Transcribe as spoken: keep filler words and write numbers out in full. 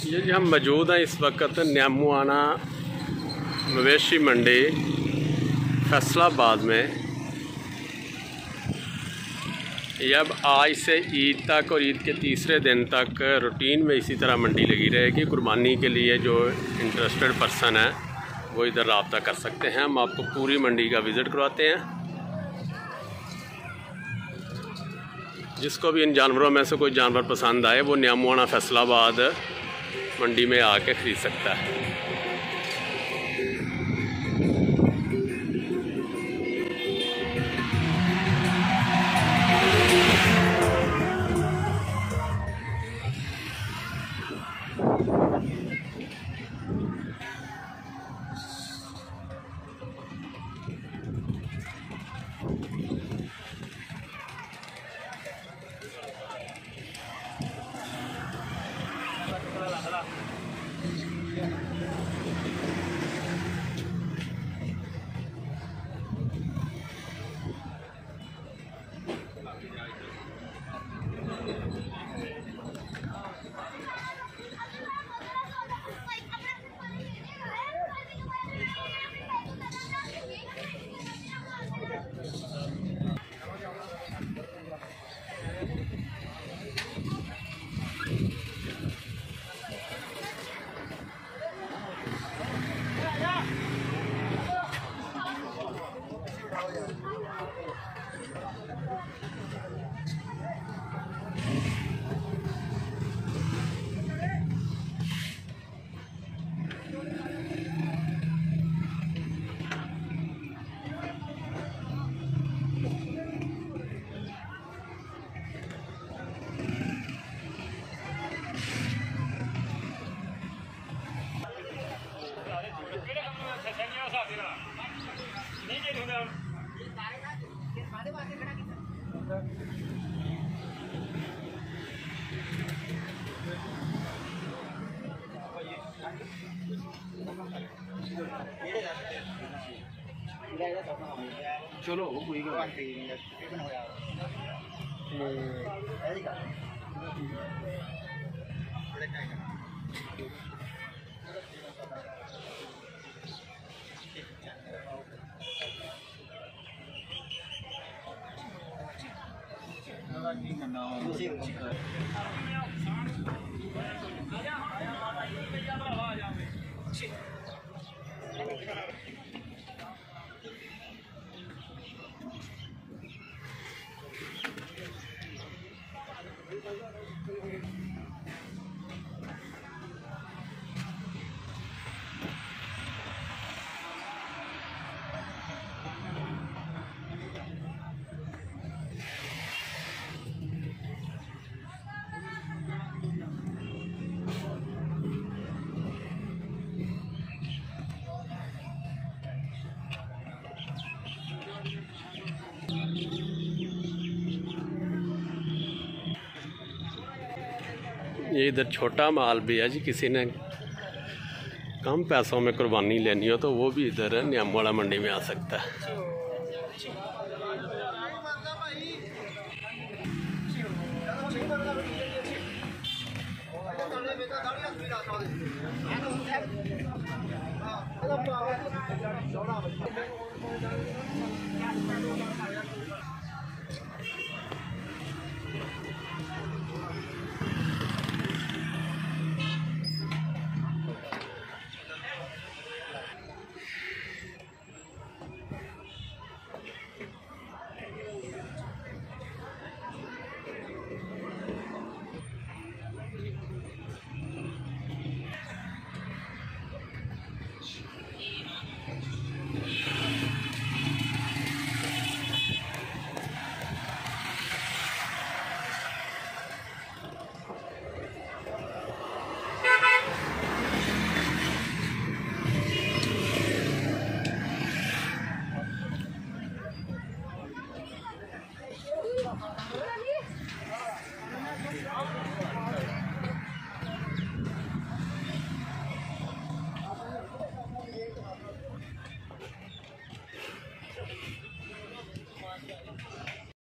ये जी हम मौजूद हैं इस वक्त न्यामुआना मवेशी मंडी फैसलाबाद में। ये अब आज से ईद तक और ईद के तीसरे दिन तक रूटीन में इसी तरह मंडी लगी रहेगी। कुर्बानी के लिए जो इंटरेस्टेड पर्सन है वो इधर रब्ता कर सकते हैं। हम आपको पूरी मंडी का विज़िट करवाते हैं। जिसको भी इन जानवरों में से कोई जानवर पसंद आए वो न्यामुआना फैसलाबाद मंडी में आके ख़रीद सकता है। चलो कोई गल ये इधर छोटा माल भी है जी। किसी ने कम पैसों में कुर्बानी लेनी हो तो वो भी इधर न्यामुआना मंडी में आ सकता है।